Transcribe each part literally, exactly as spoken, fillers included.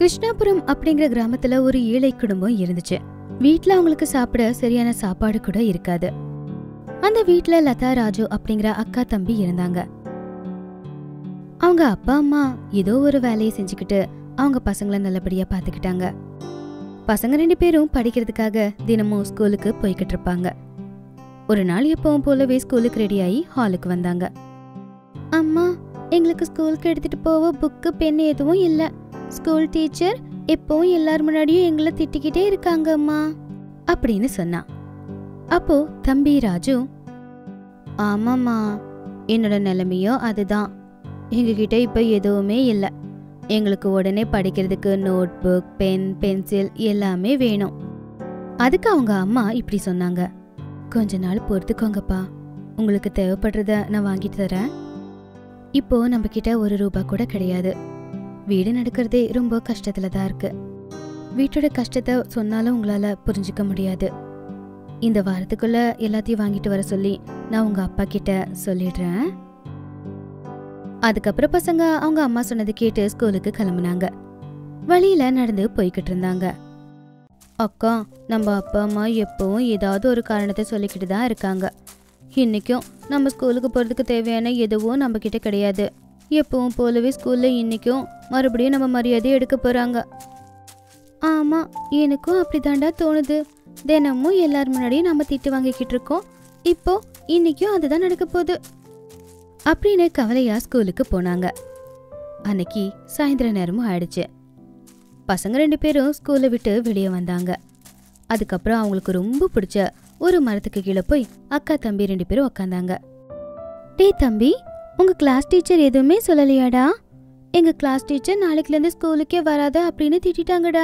கிருஷ்ணாபுரம் அப்படிங்கிற கிராமத்துல ஒரு ஏழை குடும்பம் இருந்துச்சு. வீட்டுல அவங்களுக்கு சாப்பிட சரியான சாப்பாடு கூட இருக்காது. அந்த வீட்டுல லதா, ராஜு அப்படிங்கிற அக்கா தம்பி இருந்தாங்க. அவங்க அப்பா அம்மா ஏதோ ஒரு வேலையை செஞ்சுக்கிட்டு அவங்க பசங்களை நல்லபடியா பாத்துக்கிட்டாங்க. பசங்க ரெண்டு பேரும் படிக்கிறதுக்காக தினமும் ஸ்கூலுக்கு போய்கிட்டு இருப்பாங்க. ஒரு நாள் எப்பவும் போலவே ஸ்கூலுக்கு ரெடி ஆகி ஹாலுக்கு வந்தாங்க. அம்மா, எங்களுக்கு ஸ்கூலுக்கு எடுத்துட்டு போக புக்கு பென் எதுவும் இல்ல. ஸ்கூல் டீச்சர் எப்பவும் எல்லார் முன்னாடியும் எங்களை திட்டிக்கிட்டே இருக்காங்க அம்மா அப்படின்னு சொன்னா. அப்போ தம்பி ராஜு, ஆமாம்மா, என்னோட நிலைமையோ அதுதான். எங்ககிட்ட இப்ப எதுவுமே இல்லை. எங்களுக்கு உடனே படிக்கிறதுக்கு நோட் புக், பென், பென்சில் எல்லாமே வேணும். அதுக்கு அவங்க அம்மா இப்படி சொன்னாங்க, கொஞ்ச நாள் பொறுத்துக்கோங்கப்பா, உங்களுக்கு தேவைப்படுறத நான் வாங்கிட்டு தரேன். இப்போ நம்ம கிட்ட ஒரு ரூபா கூட கிடையாது. வீடு நடக்கிறதே ரொம்ப கஷ்டத்துல தான் இருக்கு. வீட்டோட கஷ்டத்தை சொன்னாலும் உங்களால புரிஞ்சுக்க முடியாது. இந்த வாரத்துக்குள்ள எல்லாத்தையும் வாங்கிட்டு வர சொல்லி நான் உங்க அப்பா கிட்ட சொல்லிடுறேன். அதுக்கப்புறம் பசங்க அவங்க அம்மா சொன்னது கேட்டு ஸ்கூலுக்கு கிளம்புனாங்க. வழியில நடந்து போய்கிட்டு இருந்தாங்க. அக்கா, நம்ம அப்பா அம்மா எப்பவும் ஏதாவது ஒரு காரணத்தை சொல்லிக்கிட்டு தான் இருக்காங்க. இன்னைக்கும் நம்ம ஸ்கூலுக்கு போறதுக்கு தேவையான எதுவும் நம்ம கிட்ட கிடையாது. எப்பவும் போலவே ஸ்கூல்ல இன்னைக்கும் மறுபடியும் நம்ம மரியாதையை எடுக்க போறாங்க. ஆமா, எனக்கும் அப்படிதாண்டா தோணுது. தினமும் எல்லார் முன்னாடியும் நம்ம திட்டு வாங்கிக்கிட்டு இருக்கோம். இப்போ இன்னைக்கும் அதுதான் நடக்க போகுது அப்படின்னு கவலையா ஸ்கூலுக்கு போனாங்க. அன்னைக்கு சாயந்தர நேரமும் ஆயிடுச்சு. பசங்க ரெண்டு பேரும் ஸ்கூலை விட்டு வெளியே வந்தாங்க. அதுக்கப்புறம் அவங்களுக்கு ரொம்ப பிடிச்ச ஒரு மரத்துக்கு கீழே போய் அக்கா தம்பி ரெண்டு பேரும் உக்காந்தாங்க. டே தம்பி, உங்க கிளாஸ் டீச்சர் எதுவுமே சொல்லலையாடா? எங்க கிளாஸ் டீச்சர் நாளைக்குல இருந்து ஸ்கூலுக்கே வராத அப்படின்னு திட்டாங்கடா.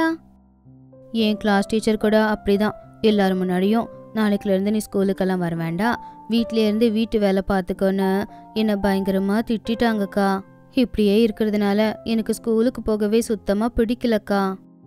என் கிளாஸ் டீச்சர் கூட அப்படிதான். எல்லாரும் முன்னாடியும் நாளைக்குல இருந்து நீ ஸ்கூலுக்கெல்லாம் வர வேண்டாம், வீட்ல இருந்து வீட்டு வேலை பார்த்துக்கோன்னு என்ன பயங்கரமா திட்டாங்கக்கா. இப்படியே இருக்கிறதுனால எனக்கு ஸ்கூலுக்கு போகவே சுத்தமா பிடிக்கலக்கா.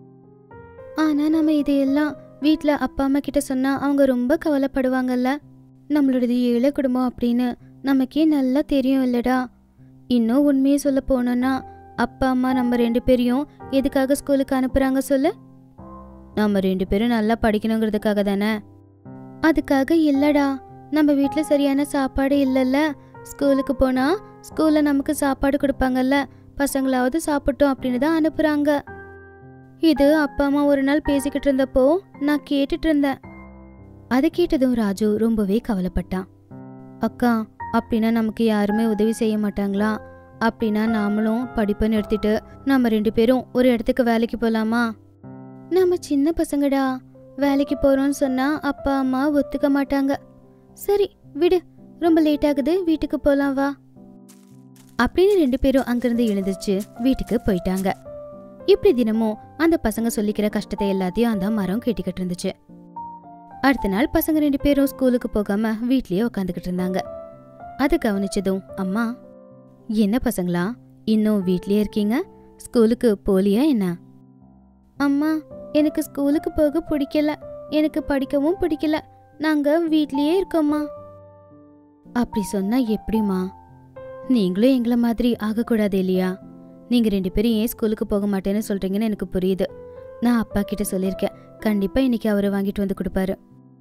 ஆனா நம்ம இதையெல்லாம் வீட்டுல அப்பா அம்மா கிட்ட சொன்னா அவங்க ரொம்ப கவலைப்படுவாங்கல்ல. நம்மளோடது ஏழை குடும்பம் அப்படின்னு நமக்கே நல்லா தெரியும் இல்லடா. இன்னும் உண்மையை சொல்ல போனோம்னா அப்பா அம்மா நம்ம ரெண்டு பேரையும் எதுக்காக ஸ்கூலுக்கு அனுப்புறாங்க சொல்லு? நம்ம ரெண்டு பேரும் நல்லா படிக்கணுங்கிறதுக்காக தானே. அதுக்காக இல்லடா, நம்ம வீட்டுல சரியான சாப்பாடு இல்லைல்ல. ஸ்கூலுக்கு போனா ஸ்கூல்ல நமக்கு சாப்பாடு கொடுப்பாங்கல்ல, பசங்களாவது சாப்பிட்டோம் அப்படின்னு தான் அனுப்புறாங்க. இது அப்பா அம்மா ஒரு நாள் பேசிக்கிட்டு இருந்தப்போ நான் கேட்டுட்டு இருந்தேன். அதை கேட்டதும் ராஜு ரொம்பவே கவலைப்பட்டான். அக்கா, அப்படின்னா நமக்கு யாருமே உதவி செய்ய மாட்டாங்களா? அப்படின்னா நாமளும் படிப்பை நிறுத்திட்டு நம்ம ரெண்டு பேரும் ஒரு இடத்துக்கு வேலைக்கு போலாமா? நம்ம சின்ன பசங்கடா, வேலைக்கு போறோம்னு சொன்னா அப்பா அம்மா ஒத்துக்க மாட்டாங்க. சரி விடு, ரொம்ப லேட் ஆகுது, வீட்டுக்கு போலாம் வா அப்படின்னு ரெண்டு பேரும் அங்கிருந்து எழுந்திருச்சு வீட்டுக்கு போயிட்டாங்க. இப்படி தினமும் அந்த பசங்க சொல்லிக்கிற கஷ்டத்தை எல்லாத்தையும் அந்த மரம் கேட்டுக்கிட்டு இருந்துச்சு. அடுத்த நாள் பசங்க ரெண்டு பேரும் ஸ்கூலுக்கு போகாம வீட்லயே உட்காந்துக்கிட்டு இருந்தாங்க. அதை கவனிச்சதும் அம்மா, என்ன பசங்களா இன்னும் வீட்லயே இருக்கீங்க? ஸ்கூலுக்கு போலியா என்ன? அம்மா, எனக்கு ஸ்கூலுக்கு போக பிடிக்கல, எனக்கு படிக்கவும் பிடிக்கல, நாங்க வீட்லயே இருக்கோம்மா. அப்படி சொன்னா எப்படிமா? நீங்களும் எங்களை மாதிரி ஆகக்கூடாது இல்லையா? நீங்க ரெண்டு பேரும் ஏன் ஸ்கூலுக்கு போக மாட்டேன்னு சொல்றீங்கன்னு எனக்கு புரியுது. நான் அப்பா கிட்ட சொல்லியிருக்கேன், கண்டிப்பா இன்னைக்கு அவரை வாங்கிட்டு வந்து கொடுப்பாரு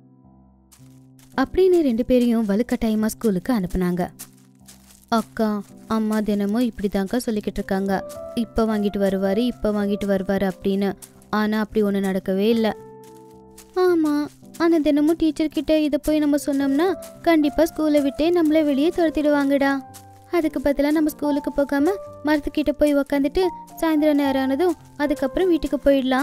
அப்படின்னு ரெண்டு பேரையும் வலுக்கட்டாயமா ஸ்கூலுக்கு அனுப்புனாங்க. அக்கா, அம்மா தினமும் இப்படிதான்க்கா சொல்லிக்கிட்டு இருக்காங்க, இப்ப வாங்கிட்டு வருவாரு இப்ப வாங்கிட்டு வருவாரு அப்படின்னு. ஆனா அப்படி ஒண்ணு நடக்கவே இல்லை. ஆமா, ஆனா தினமும் டீச்சர் கிட்ட இதை போய் நம்ம சொன்னோம்னா கண்டிப்பா ஸ்கூலை விட்டே நம்மள வெளியே துரத்திடுவாங்கடா. அதுக்கு பதிலா நம்ம ஸ்கூலுக்கு போகாம மரத்துக்கிட்ட போய் உக்காந்துட்டு சாயந்தரம் நேரம் ஆனதும் அதுக்கப்புறம் வீட்டுக்கு போயிடலாம்.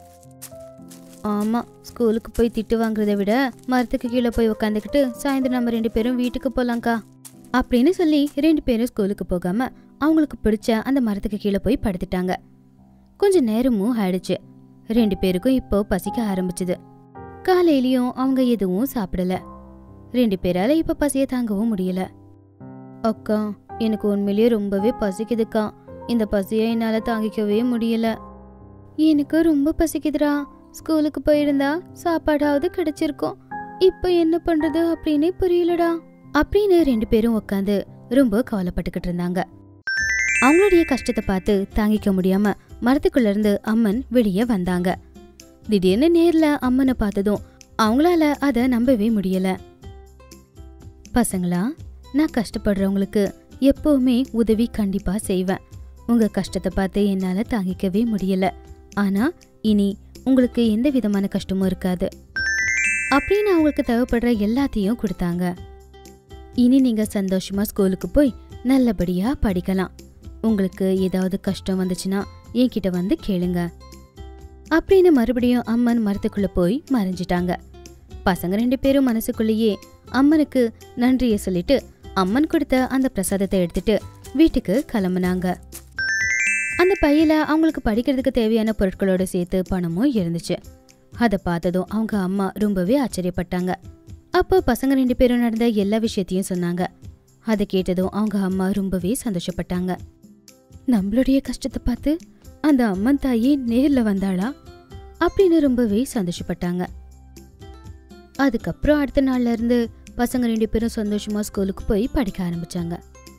ஆமா, ஸ்கூலுக்கு போய் திட்டு வாங்குறத விட மரத்துக்கு கீழே போய் உக்காந்துக்கிட்டு சாயந்தரம் நம்ம ரெண்டு பேரும் வீட்டுக்கு போலாம்க்கா அப்படின்னு சொல்லி ரெண்டு பேரும் ஸ்கூலுக்கு போகாம அவங்களுக்கு பிடிச்ச அந்த மரத்துக்கு கீழே போய் படுத்துட்டாங்க. கொஞ்ச நேரமும் ஆயிடுச்சு. ரெண்டு பேருக்கும் இப்போ பசிக்க ஆரம்பிச்சுது. காலையிலயும் அவங்க எதுவும் சாப்பிடல. ரெண்டு பேரால இப்ப பசிய தாங்கவும் முடியல. அக்கா, எனக்கு உண்மையிலேயே ரொம்பவே பசிக்குதுக்கா. இந்த பசிய என்னால தாங்கிக்கவே முடியல. எனக்கு ரொம்ப பசிக்குதுடா. ஸ்கூலுக்கு போயிருந்தா சாப்பாடாவது கிடைச்சிருக்கும். இப்ப என்ன பண்றது அப்படின்னு புரியலடா அப்படின்னு ரெண்டு பேரும் உட்காந்து ரொம்ப கவலைப்பட்டுக்கிட்டு இருந்தாங்க. அவங்களுடைய கஷ்டத்தை பார்த்து தாங்கிக்க முடியாம மரத்துக்குள்ள இருந்து அம்மன் வெளியே வந்தாங்க. திடீர்னு நேர்ல அம்மனை பார்த்ததும் அவங்களால அத நம்பவே முடியல. பசங்களா, நான் கஷ்டப்படுறவங்களுக்கு எப்பவுமே உதவி கண்டிப்பா செய்வேன். உங்க கஷ்டத்தை பார்த்து என்னால தாங்கிக்கவே முடியல. ஆனா இனி உங்களுக்கு எந்த விதமான கஷ்டமும் இருக்காது அப்படின்னு அவங்களுக்கு தேவைப்படுற எல்லாத்தையும் கொடுத்தாங்க. இனி நீங்க சந்தோஷமா ஸ்கூலுக்கு போய் நல்லபடியா படிக்கலாம். உங்களுக்கு ஏதாவது கஷ்டம் வந்துச்சுன்னா என்கிட்ட வந்து கேளுங்க அப்படின்னு மறுபடியும் அம்மன் மரத்துக்குள்ள போய் மறைஞ்சிட்டாங்க. பசங்க ரெண்டு பேரும் மனசுக்குள்ளேயே அம்மனுக்கு நன்றியை சொல்லிட்டு அம்மன் கொடுத்த அந்த பிரசாதத்தை எடுத்துட்டு வீட்டுக்கு கிளம்புனாங்க. அந்த பையில அவங்களுக்கு படிக்கிறதுக்கு தேவையான பொருட்களோட சேர்த்து பணமும் இருந்துச்சு. அதை பார்த்ததும் அவங்க அம்மா ரொம்பவே ஆச்சரியப்பட்டாங்க. அப்போ பசங்க ரெண்டு பேரும் நடந்த எல்லா விஷயத்தையும் சொன்னாங்க. அதை கேட்டதும் அவங்க அம்மா ரொம்பவே சந்தோஷப்பட்டாங்க. நம்மளுடைய கஷ்டத்தை பார்த்து அந்த அம்மன் தாயே நேர்ல வந்தாளா அப்படின்னு ரொம்பவே சந்தோஷப்பட்டாங்க. அதுக்கப்புறம் அடுத்த நாள்ல இருந்து பசங்க ரெண்டு பேரும் சந்தோஷமா ஸ்கூலுக்கு போய் படிக்க ஆரம்பிச்சாங்க.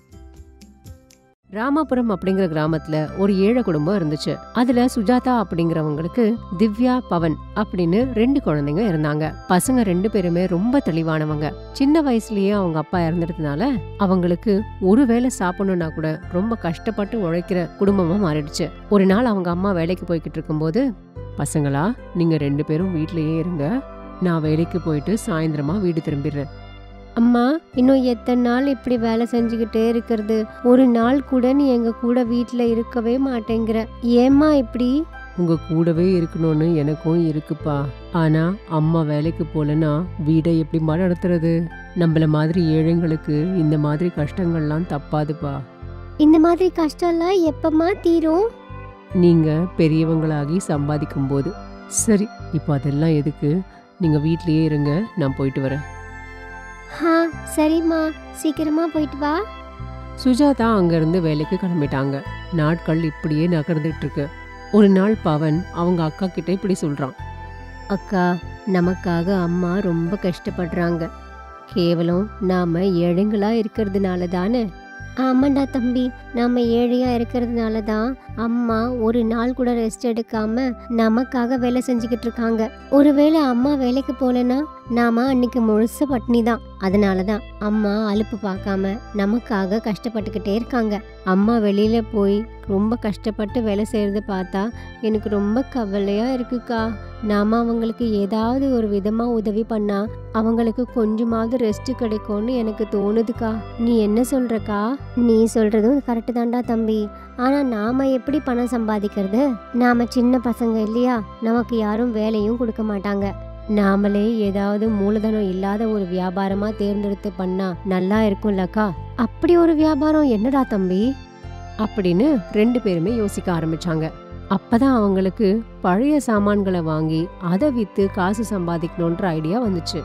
ராமாபுரம் அப்படிங்கிற கிராமத்துல ஒரு ஏழை குடும்பம் இருந்துச்சு. அதுல சுஜாதா அப்படிங்கிறவங்களுக்கு திவ்யா, பவன் அப்படின்னு ரெண்டு குழந்தைங்க இருந்தாங்க. பசங்க ரெண்டு பேருமே ரொம்ப தெளிவானவங்க. சின்ன வயசுலயே அவங்க அப்பா இறந்துட்டதுனால அவங்களுக்கு ஒருவேளை சாப்பிடணும்னா கூட ரொம்ப கஷ்டப்பட்டு உழைக்கிற குடும்பமா மாறிடுச்சு. ஒரு நாள் அவங்க அம்மா வேலைக்கு போய்கிட்டு இருக்கும்போது, பசங்களா, நீங்க ரெண்டு பேரும் வீட்லயே இருங்க, நான் வேலைக்கு போயிட்டு சாயந்தரமா வீடு திரும்பிடுறேன். அம்மா, இன்னும் எத்தனை நாள் இப்படி வேலை செஞ்சுக்கிட்டே இருக்கிறது? ஒரு நாள் கூட நீ எங்க கூட வீட்டுல இருக்கவே மாட்டேங்கிற. ஏம்மா இப்படி? உங்க கூடவே இருக்கணும்னு எனக்கும் இருக்குப்பா. ஆனா அம்மா வேலைக்கு போலன்னா வீடை எப்படிமா நடத்துறது? நம்மள மாதிரி ஏழைங்களுக்கு இந்த மாதிரி கஷ்டங்கள்லாம் தப்பாதுப்பா. இந்த மாதிரி கஷ்டம்லாம் எப்பமா தீரும்? நீங்க பெரியவங்களாகி சம்பாதிக்கும் போது. சரி, இப்போ அதெல்லாம் எதுக்கு? நீங்க வீட்லயே இருங்க, நான் போயிட்டு வரேன். ஹா, சரிம்மா, சீக்கிரமா போயிட்டு வா. சுஜாதா அங்கிருந்து வேலைக்கு கிளம்பிட்டாங்க. நாட்கள் இப்படியே நகர்ந்துட்டு இருக்கு. ஒரு நாள் பவன் அவங்க அக்கா கிட்ட இப்படி சொல்றான். அக்கா, நமக்காக அம்மா ரொம்ப கஷ்டப்படுறாங்க. கேவலம் நாம ஏழைங்களா இருக்கிறதுனால தானே? ஆமாண்டா தம்பி, நாம ஏழையா இருக்கிறதுனால தான் அம்மா ஒரு நாள் கூட ரெஸ்ட் எடுக்காம நமக்காக வேலை செஞ்சுக்கிட்டு இருக்காங்க. ஒருவேளை அம்மா வேலைக்கு போலனா நாம அன்னைக்கு முழுச பட்னி தான். அதனாலதான் அம்மா அலுப்பு பார்க்காம நமக்காக கஷ்டப்பட்டுக்கிட்டே இருக்காங்க. அம்மா வெளியில போய் ரொம்ப கஷ்டப்பட்டு வேலை செய்யறத பார்த்தா எனக்கு ரொம்ப கவலையா இருக்குக்கா. நாம அவங்களுக்கு ஏதாவது ஒரு விதமா உதவி பண்ணா அவங்களுக்கு கொஞ்சமாவது ரெஸ்ட் கிடைக்கும்னு எனக்கு தோணுதுக்கா. நீ என்ன சொல்றக்கா? நீ சொல்றதும் கரெக்டு தான்டா தம்பி. ஆனா நாம எப்படி பணம் சம்பாதிக்கிறது? நாம சின்ன பசங்க இல்லையா? நமக்கு யாரும் வேலையும் கொடுக்க மாட்டாங்க. நாமளே ஏதாவது மூலதனம் இல்லாத ஒரு வியாபாரமா தேர்ந்தெடுத்து பண்ணா நல்லா இருக்கும்லக்கா. அப்படி ஒரு வியாபாரம் என்னடா தம்பி? அப்படின்னு ரெண்டு பேருமே யோசிக்க ஆரம்பிச்சாங்க. அப்பதான் அவங்களுக்கு பழைய சாமான்களை வாங்கி அதை வித்து காசு சம்பாதிக்கணும்ன்ற ஐடியா வந்துச்சு.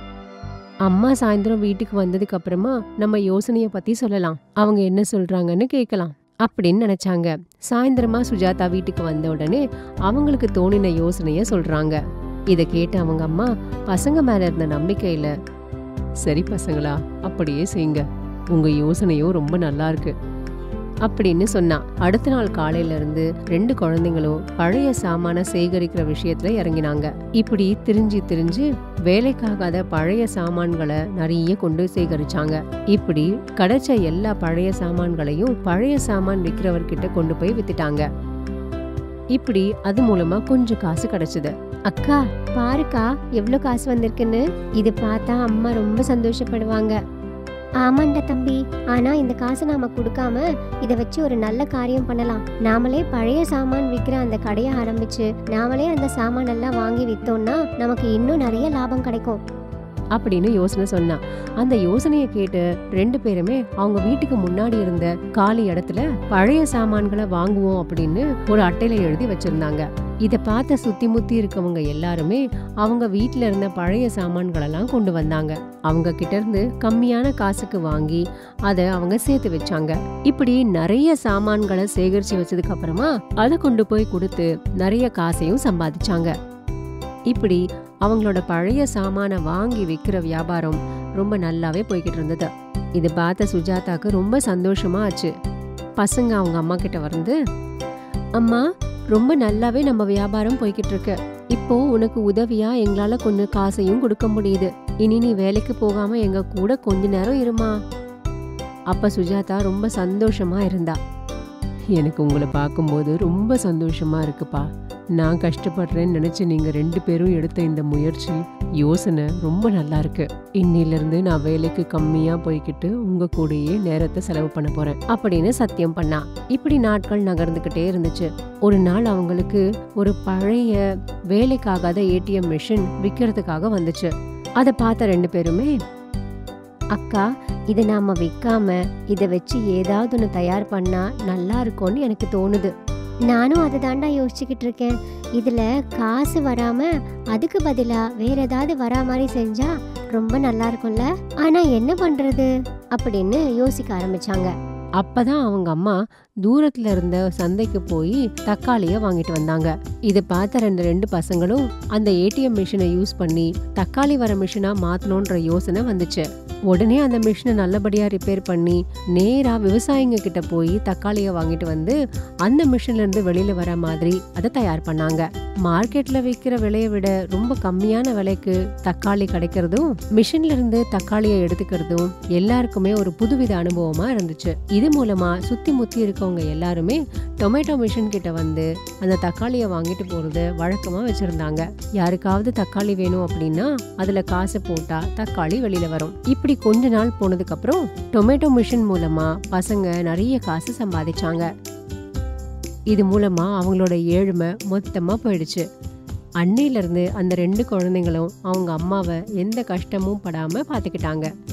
அம்மா சாயந்தரம் வீட்டுக்கு வந்ததுக்கு அப்புறமா நம்ம யோசனைய பத்தி சொல்லலாம், அவங்க என்ன சொல்றாங்கன்னு கேட்கலாம் அப்படின்னு நினைச்சாங்க. சாயந்தரமா சுஜாதா வீட்டுக்கு வந்த உடனே அவங்களுக்கு தோணின யோசனைய சொல்றாங்க. இத கேட்டு அவங்க அம்மா பசங்க மேல இருந்த நம்பிக்கையில, சரி பசங்களா, அப்படியே செய்யுங்க, உங்க யோசனையும் ரொம்ப நல்லா இருக்கு அப்படின்னு சொன்னா. அடுத்த நாள் காலையில இருந்து ரெண்டு குழந்தைங்களும் பழைய சாமான சேகரிக்கிற விஷயத்துல இறங்கினாங்க. இப்படி திரிஞ்சு திரிஞ்சு வேலைக்காகாத பழைய சாமான்களை நிறைய கொண்டு சேகரிச்சாங்க. இப்படி கிடைச்ச எல்லா பழைய சாமான்களையும் பழைய சாமான் விற்கிறவர்கிட்ட கொண்டு போய் வித்துட்டாங்க. இப்படி அது மூலமா கொஞ்சம் காசு கிடைச்சது. அக்கா பாருக்கா, எவ்வளவு காசு வந்திருக்குன்னு. இது பார்த்தா அம்மா ரொம்ப சந்தோஷப்படுவாங்க. ஆமாண்டா தம்பி, ஆனா இந்த காசை நாம கொடுக்காம இதை வச்சு ஒரு நல்ல காரியம் பண்ணலாம். நாமளே பழைய சாமான் விற்கிற அந்த கடையை ஆரம்பிச்சு நாமளே அந்த சாமான் எல்லாம் வாங்கி வித்தோம்னா நமக்கு இன்னும் நிறைய லாபம் கிடைக்கும் அப்படின்னு யோசனை சொன்னா. அந்த யோசனையை கேட்டு ரெண்டு பேருமே அவங்க வீட்டுக்கு முன்னாடி இருந்த காலி இடத்துல பழைய சாமான்களை வாங்குவோம் அப்படின்னு ஒரு அட்டையில எழுதி வச்சிருந்தாங்க. இத பார்த்த சுத்தி முத்தி இருக்கவங்க எல்லாருமே அவங்க வீட்டுல இருந்த பழைய சாமான்கள் எல்லாம் கொண்டு வந்தாங்க. அவங்க கிட்ட இருந்து கம்மியான காசுக்கு வாங்கி அதை அவங்க சேர்த்து வச்சாங்க. இப்படி நிறைய சாமான்களை சேகரிச்சு வச்சதுக்கு அப்புறமா அதை கொண்டு போய் கொடுத்து நிறைய காசையும் சம்பாதிச்சாங்க. இப்படி அவங்களோட பழைய சாமான வாங்கி விற்கிற வியாபாரம் ரொம்ப நல்லாவே போய்கிட்டு இருந்தது. இது பார்த்த சுஜாதாக்கு ரொம்ப சந்தோஷமா ஆச்சு. பசங்க அவங்க அம்மா கிட்ட வந்து, அம்மா, ரொம்ப நல்லாவே நம்ம வியாபாரம் போய்கிட்டு இருக்கு. இப்போ உனக்கு உதவியா எங்களால கொஞ்சம் காசையும் கொடுக்க முடியுது. இனி நீ வேலைக்கு போகாம எங்க கூட கொஞ்ச நேரம் இருமா. அப்ப சுஜாதா ரொம்ப சந்தோஷமா இருந்தா. எனக்கு உங்களை பார்க்கும்போது ரொம்ப சந்தோஷமா இருக்குப்பா. நான் கஷ்டப்படுறேன்னு நினைச்சு நீங்க ரெண்டு பேரும் எடுத்த இந்த முயற்சி, யோசனை ரொம்ப நல்லா இருக்கு. இன்னிலிருந்து நான் வேலைக்கு கம்மியா போய்கிட்டு உங்க கூடயே நேரத்தை செலவு பண்ண போறேன் அப்படின்னு சத்தியம் பண்ணா. இப்படி நாட்கள் நகர்ந்துகிட்டே இருந்துச்சு. ஒரு நாள் அவங்களுக்கு ஒரு பழைய வேலைக்காகாத ஏடிஎம் மிஷின் விற்கிறதுக்காக வந்துச்சு. அதை பார்த்த ரெண்டு பேருமே, அக்கா, இதை நாம விற்காம இதை வச்சு ஏதாவது ஒன்று தயார் பண்ணா நல்லா இருக்கும்னு எனக்கு தோணுது. நானும் அதை தாண்டா யோசிச்சுக்கிட்டு இருக்கேன். இதுல காசு வராம அதுக்கு பதிலா வேற ஏதாவது வரா மாதிரி செஞ்சா ரொம்ப நல்லா இருக்கும்ல. ஆனா என்ன பண்றது அப்படின்னு யோசிக்க ஆரம்பிச்சாங்க. அப்பதான் அவங்க அம்மா தூரத்துல இருந்த சந்தைக்கு போய் தக்காளிய வாங்கிட்டு வந்தாங்க. இதை பார்த்த ரெண்டு ரெண்டு பசங்களும் அந்த ஏடிஎம் மிஷினை யூஸ் பண்ணி தக்காளி வர மிஷினா மாத்தணும்ன்ற யோசனை வந்துச்சு. உடனே அந்த மிஷினை நல்லபடியா ரிப்பேர் பண்ணி நேரா விவசாயிங்க கிட்ட போய் தக்காளிய வாங்கிட்டு வந்து அந்த மிஷின்ல இருந்து வெளியில வர மாதிரி அதை தயார் பண்ணாங்க. மார்க்கெட்ல விற்கிற விலையை விட ரொம்ப கம்மியான விலைக்கு தக்காளி கிடைக்கிறதும் மிஷின்ல இருந்து தக்காளியை எடுத்துக்கிறதும் எல்லாருக்குமே ஒரு புதுவித அனுபவமா இருந்துச்சு. இது மூலமா சுத்தி முத்தி இருக்கவங்க எல்லாருமே டொமேட்டோ மிஷின் கிட்ட வந்து அந்த தக்காளியை வாங்கிட்டு போறது வழக்கமா வச்சிருந்தாங்க. யாருக்காவது தக்காளி வேணும் அப்படின்னா அதுல காசு போட்டா தக்காளி வெளியில வரும். இப்படி கொஞ்ச நாள் போனதுக்கு அப்புறம் டொமேட்டோ மிஷின் மூலமா பசங்க நிறைய காசு சம்பாதிச்சாங்க. இது மூலமா அவங்களோட ஏழ்மை மொத்தமா போயிடுச்சு. அன்னையில இருந்து அந்த ரெண்டு குழந்தைங்களும் அவங்க அம்மாவை எந்த கஷ்டமும் படாம பாத்துக்கிட்டாங்க.